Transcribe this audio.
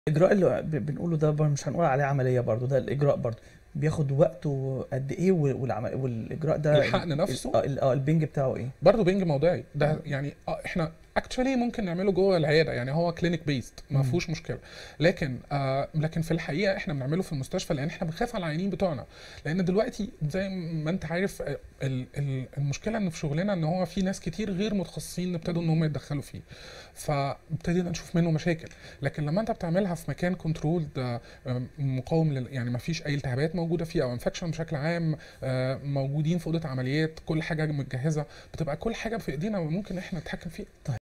الاجراء اللي بنقوله ده مش هنقول عليه عمليه برضو، ده الاجراء برضو بياخد وقته قد ايه؟ والاجراء ده الحقن نفسه البنج بتاعه ايه؟ برضه بنج موضعي ده، يعني احنا اكشولي ممكن نعمله جوه العياده، يعني هو كلينيك بيست ما امم. فيهوش مشكله. لكن في الحقيقه احنا بنعمله في المستشفى، لان احنا بنخاف على العيانين بتوعنا. لان دلوقتي زي ما انت عارف المشكله ان في شغلنا ان هو في ناس كتير غير متخصصين ابتدوا ان هم يتدخلوا فيه، فابتدينا نشوف منه مشاكل. لكن لما انت بتعملها في مكان كنترول مقاوم يعني ما فيش اي التهابات موجوده فيه او انفكشن بشكل عام، موجودين في اوضه عمليات، كل حاجه متجهزه، بتبقى كل حاجه في ايدينا وممكن احنا نتحكم فيها.